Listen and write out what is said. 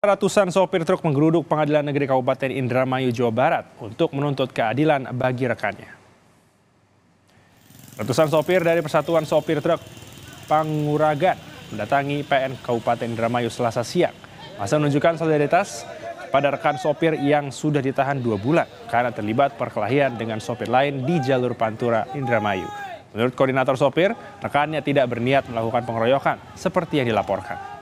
Ratusan sopir truk menggeruduk Pengadilan Negeri Kabupaten Indramayu, Jawa Barat untuk menuntut keadilan bagi rekannya. Ratusan sopir dari Persatuan Sopir Truk Panguragan mendatangi PN Kabupaten Indramayu Selasa siang. Masa menunjukkan solidaritas pada rekan sopir yang sudah ditahan 2 bulan karena terlibat perkelahian dengan sopir lain di jalur Pantura, Indramayu. Menurut koordinator sopir, rekannya tidak berniat melakukan pengeroyokan seperti yang dilaporkan.